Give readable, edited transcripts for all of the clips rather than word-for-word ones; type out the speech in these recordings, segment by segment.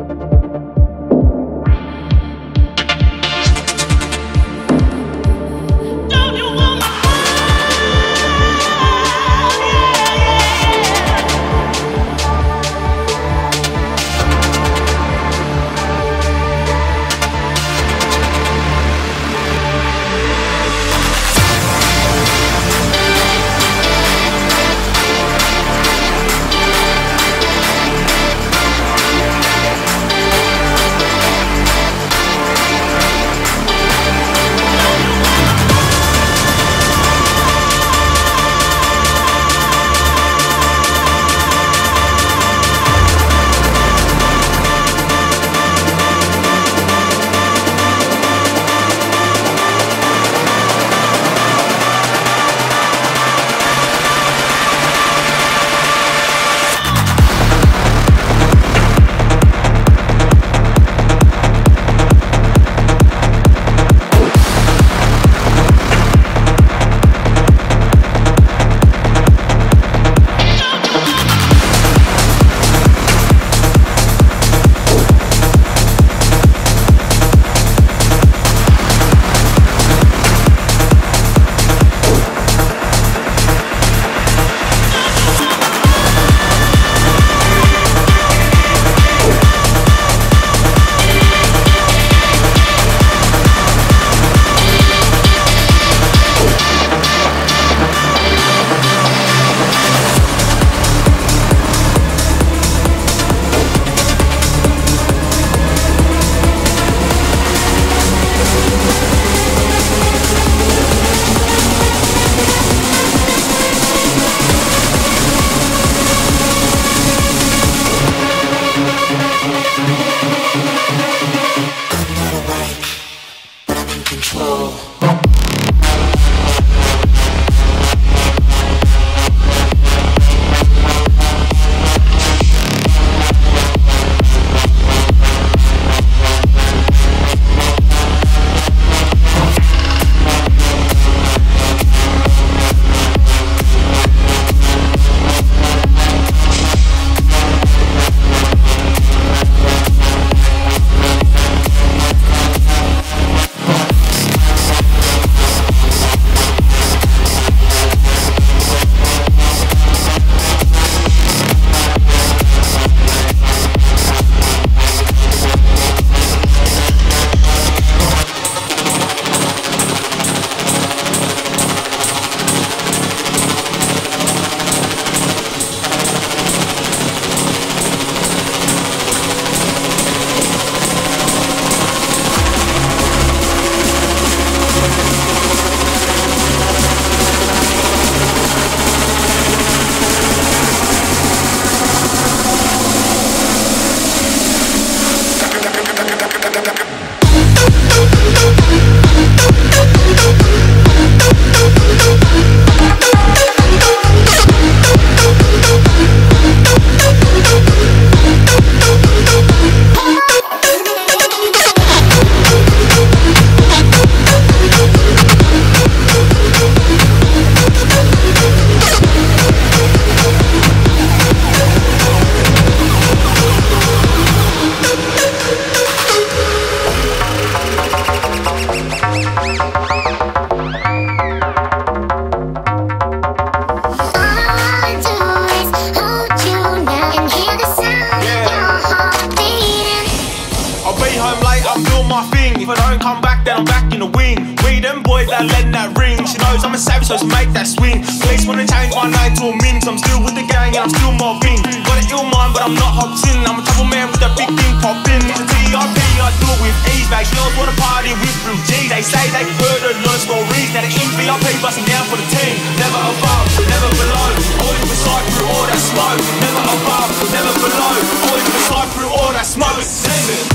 so to make that swing. Police wanna change my name to a min, cause I'm still with the gang and I'm still mobbing. Got an ill mind but I'm not hopped in. I'm a trouble man with a big thing popping. It's a TIP, I do it with ease. Like girls wanna party with Blue G. They say they heard a lot of stories. Now the VIP busting down for the team. Never above, never below. Always beside through all that smoke. Never above, never below. Always beside through all that smoke. Sing it.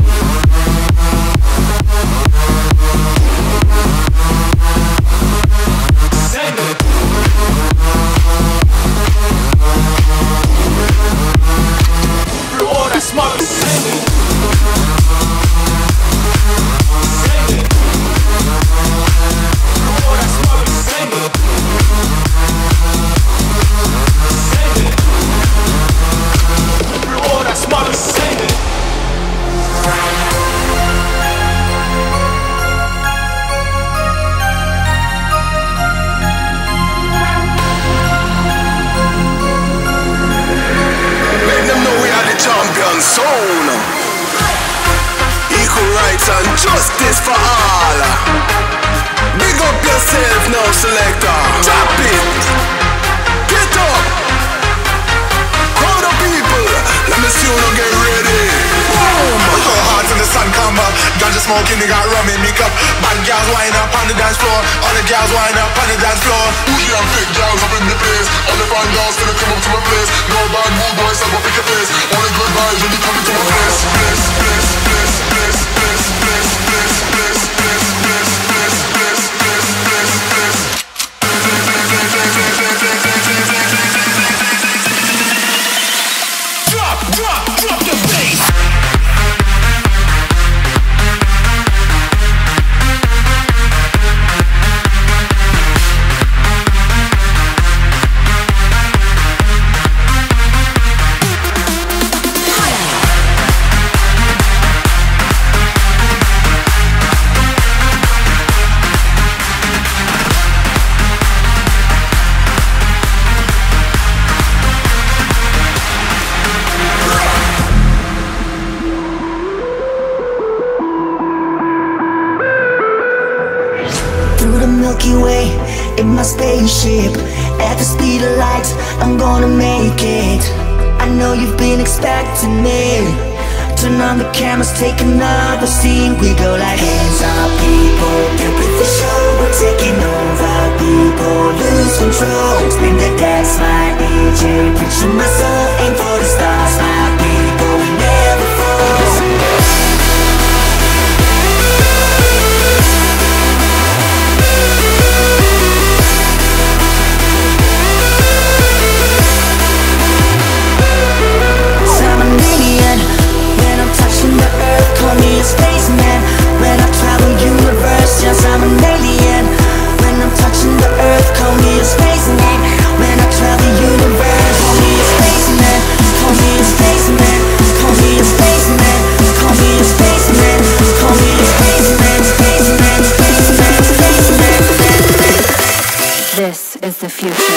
Through all that smoke, sing it. Sing it. Through all that smoke, sing it. Sing it. Justice for all. Big up yourself now, selector. Drop it. Get up. Crowd of people. Let me see you now get ready. Boom. Hard till the sun come up. Ganja smoking, they got rum in the cup. Bad girls wind up on the dance floor. All the girls wind up on the dance floor. Bougie and thick girls up in the place. All the fine girls gonna come up to my place. No bad mood boys, I go pick your face. Only good vibes when you come into my place. Place, place, place, place, place, place, place, place, place, place, place, place, place, place, place. Drop the bass. Milky Way in my spaceship. At the speed of light, I'm gonna make it. I know you've been expecting me. Turn on the cameras, take another scene. We go like hands up, people, get with the show. We're taking over, people, lose control. Spin the dance, my DJ, preaching my soul. Aim for the stars, my people, we never fall. The earth, call me a spaceman. When I travel universe, yes, I'm an alien. When I'm touching the earth, call me a spaceman. When I travel universe, call me a spaceman. Call me a spaceman. Call me a spaceman. Call me a spaceman. Call me a spaceman. Spaceman, spaceman, spaceman. This is the future.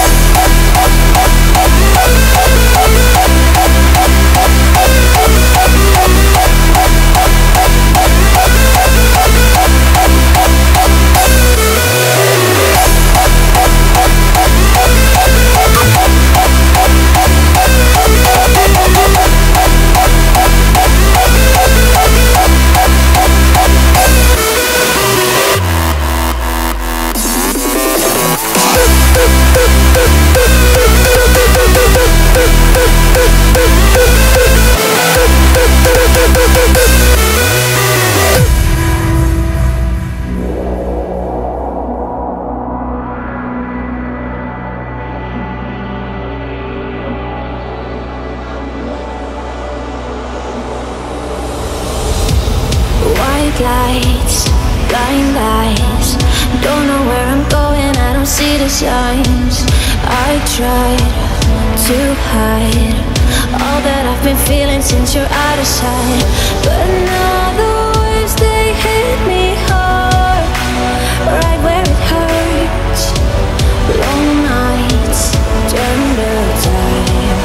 Lights, blind eyes, don't know where I'm going, I don't see the signs. I tried to hide all that I've been feeling since you're out of sight. But now the waves, they hit me hard, right where it hurts. Long nights turn the tide.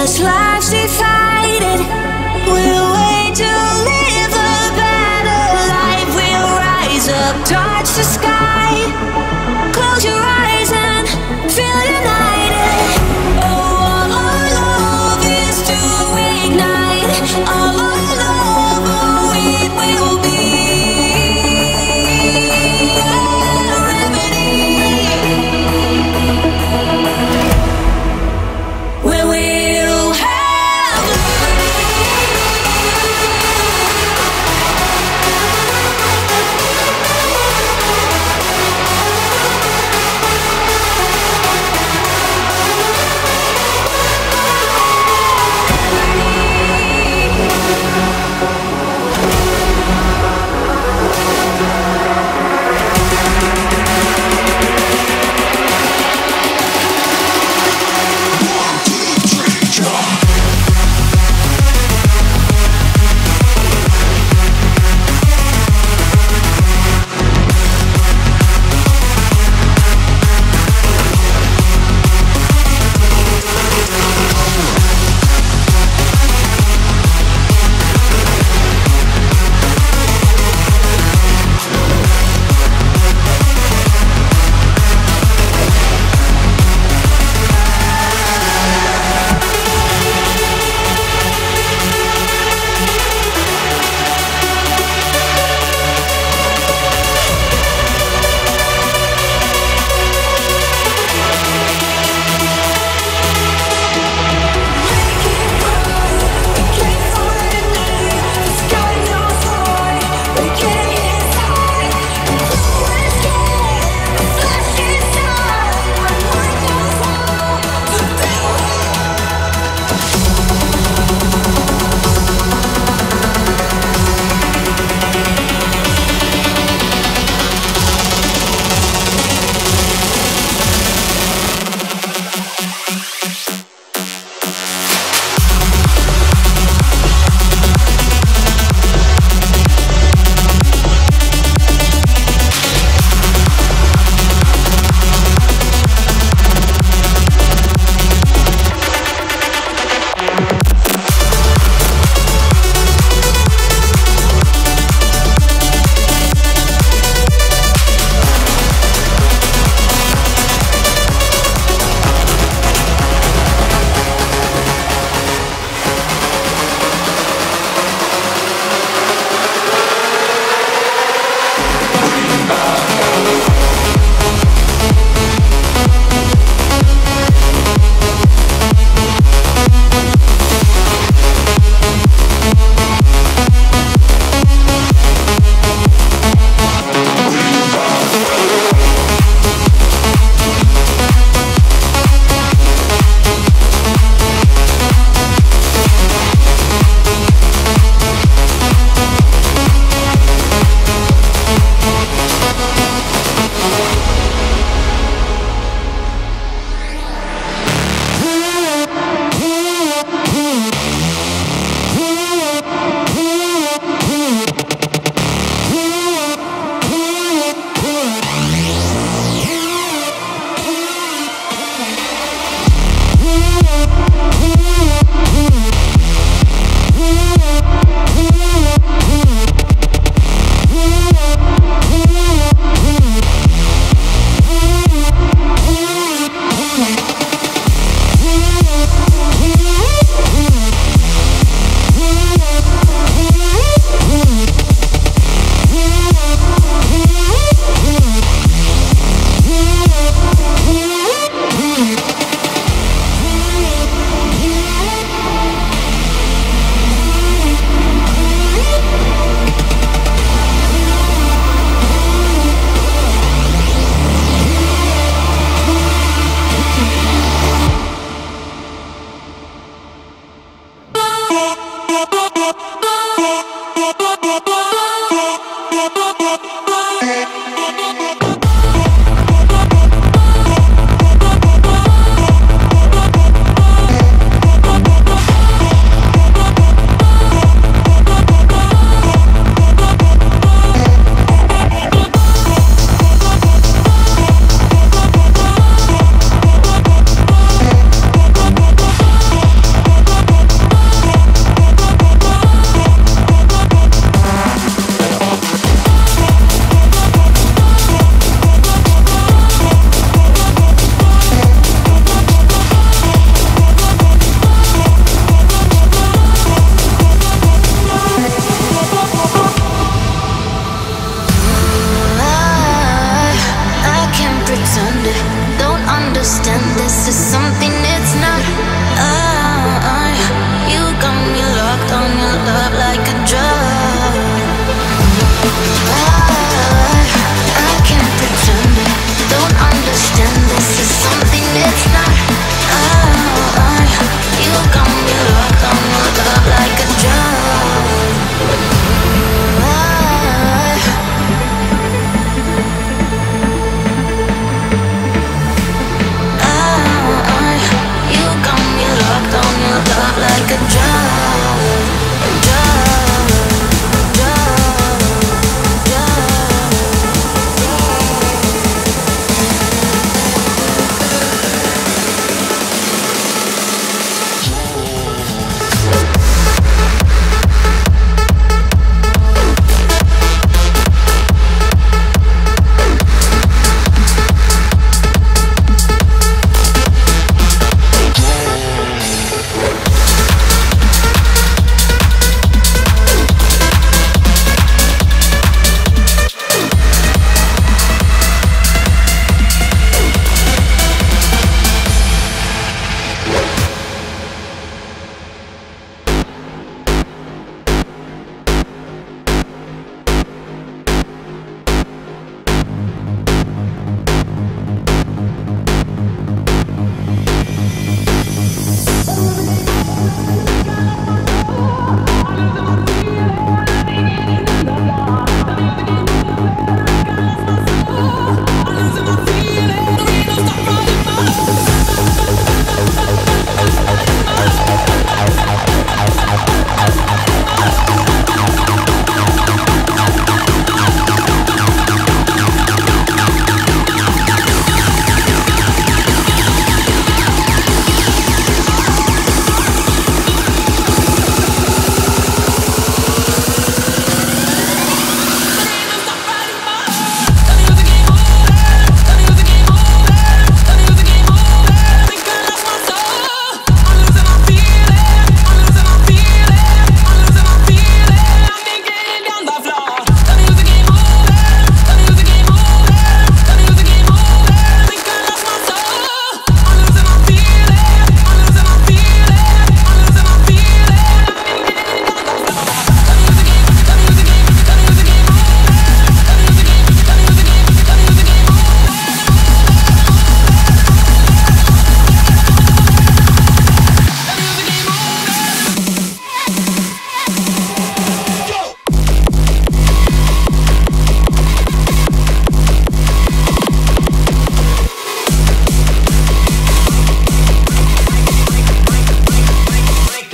Cause life's divided. We'll wait to live a better life. We'll rise up, touch the sky. Close your eyes and feel united. Oh, all our love is to ignite. All our love, oh, it will be a remedy. Where we'll have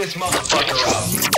this motherfucker up.